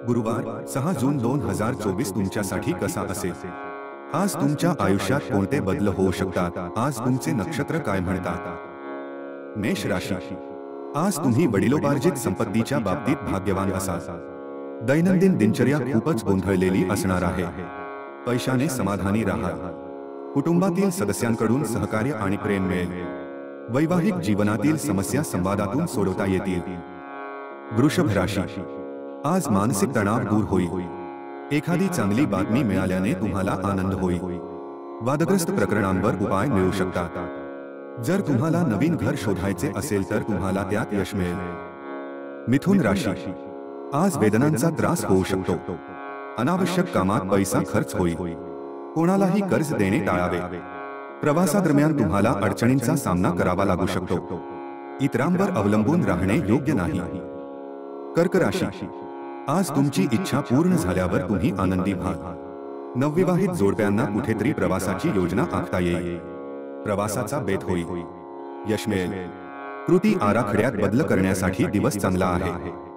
गुरुवार 6 जून 2024 तुमच्यासाठी कसा असेल? आज तुमच्या आयुष्यात कोणते बदल होऊ शकतात? आज तुमचे नक्षत्र काय म्हणतात? मेष राशी, आज तुम्ही वडिलोपार्जित संपत्तीच्या बाबतीत भाग्यवान असाल। दैनंदिन दिनचर्या खूपच गोंधळलेली असणार आहे। पैशाने समाधानी राहा। कुटुंबातील सदस्यांकडून सहकार्य आणि प्रेम मिळेल। वैवाहिक जीवनातील समस्या संवादातून सोडवता येतील। वृषभ राशी, आज मानसिक तणाव दूर होईल। एखादी चांगली बातमी मिळाल्याने तुम्हाला आनंद होईल। वादग्रस्त प्रकरणांवर उपाय मिळू शकतात। जर तुम्हाला नवीन घर शोधायचे असेल तर तुम्हाला त्यात यश मिळेल। मिथुन राशी, आज वेदनांचा त्रास होऊ शकतो। अनावश्यक कामात पैसा खर्च होईल। कोणालाही कर्ज देणे टाळावे। प्रवासादरम्यान तुम्हाला अडचणींचा सामना करावा लागू शकतो। इतरांवर अवलंबून राहणे योग्य नाही। कर्क राशी, आज तुमची इच्छा पूर्ण झाल्यावर तुम्ही आनंदी व्हाल। नवविवाहित जोडप्यांना कुठेतरी प्रवासाची योजना आखता येईल। प्रवासाचा बेत होईल। यश मिळेल। कृती आराखड्यात बदल करण्यासाठी दिवस चांगला आहे।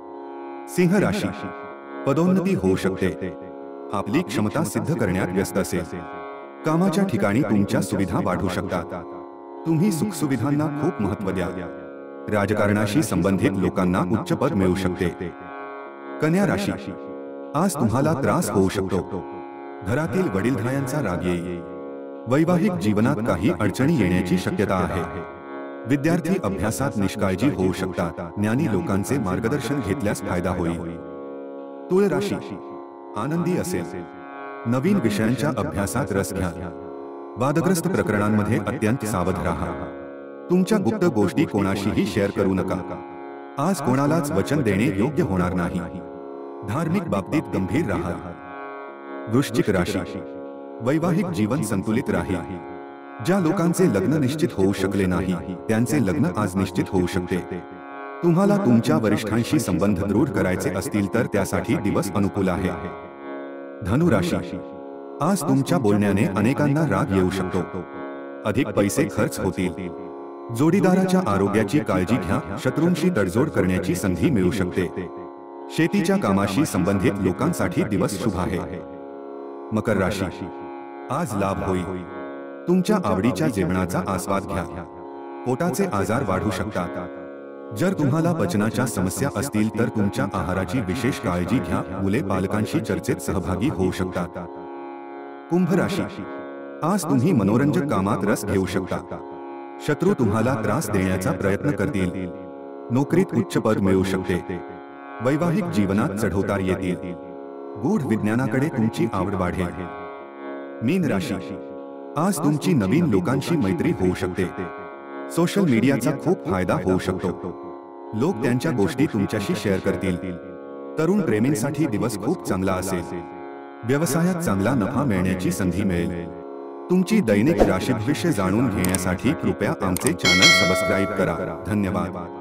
सिंह राशी, पदोन्नती होऊ शकते। आपली क्षमता सिद्ध करण्यात व्यस्त असेल। कामाच्या ठिकाणी तुमच्या सुविधा वाढू शकतात। तुम्ही सुखसुविधांना खूप महत्त्व द्या। राजकारणाशी संबंधित लोकांना उच्च पद मिळू शकते। कन्या राशी, आज तुम्हाला त्रास होऊ शकतो। घरातील वडीलधाऱ्यांचा राग येईल। वैवाहिक जीवनात काही अडचणी येण्याची शक्यता आहे। विद्यार्थी अभ्यासात निष्काळजी होऊ शकतात। ज्ञानी लोकांचे मार्गदर्शन घेतल्यास फायदा होईल। तुळ राशी, आनंदी असेल। नवीन विषयांच्या अभ्यासात रस घ्या। वादग्रस्त प्रकरणांमध्ये अत्यंत सावध राहा। तुमच्या गुप्त गोष्टी कोणाशीही शेअर करू नका। आज कोणालाच वचन देणे योग्य होणार नाही। धार्मिक बाबतीत गंभीर राहा। वृश्चिक राशी, वैवाहिक जीवन संतुलित राहील। ज्या लोकांचे लग्न निश्चित होऊ शकले नाही त्यांचे लग्न आज निश्चित होऊ शकते। तुम्हाला तुमच्या वरिष्ठांशी संबंध दृढ करायचे असतील तर त्यासाठी दिवस अनुकूल आहे। धनु राशी, आज तुमच्या बोलण्याने अनेकांना राग येऊ शकतो। अधिक पैसे खर्च होतील। जोडीदाराच्या आरोग्याची काळजी घ्या। शत्रूंशी तडजोड करण्याची संधी मिळू शकते। शेतीच्या कामाशी संबंधित लोकांसाठी दिवस शुभ आहे। मकर राशी, आज लाभ होईल। तुमच्या आवडीच्या जेवणाचा आस्वाद घ्या। पोटाचे आजार वाढू शकतात। जर तुम्हाला पचनाच्या समस्या असतील तर तुमच्या आहाराची विशेष काळजी घ्या। मुले पालकांशी चर्चेत सहभागी होऊ शकतात। कुंभ राशी, आज तुम्ही मनोरंजक कामात रस घेऊ शकता। शत्रू तुम्हाला त्रास देण्याचा प्रयत्न करतील। नोकरीत उच्च पद मिळू शकते। वैवाहिक जीवनात चढउतार येतील। गूढ विज्ञानाकडे तुमची आवड वाढेल। मीन राशी, आज तुमची नवीन लोकांशी मैत्री होऊ शकते। सोशल मीडियाचा खूप फायदा होऊ शकतो। लोक त्यांच्या गोष्टी तुमच्याशी शेअर करतील। तरुण प्रेमींसाठी दिवस खूप चांगला असेल। व्यवसायात चांगला नफा मिळण्याची संधी मिळेल। तुमची दैनिक राशी भविष्य जाणून घेण्यासाठी कृपया आमचे चॅनल सबस्क्राईब करा। धन्यवाद।